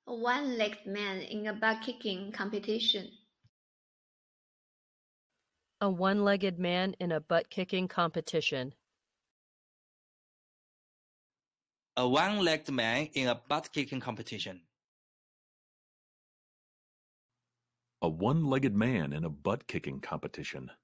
A one-legged man in a butt-kicking competition. A one-legged man in a butt-kicking competition. A one-legged man in a butt-kicking competition. A one-legged man in a butt-kicking competition.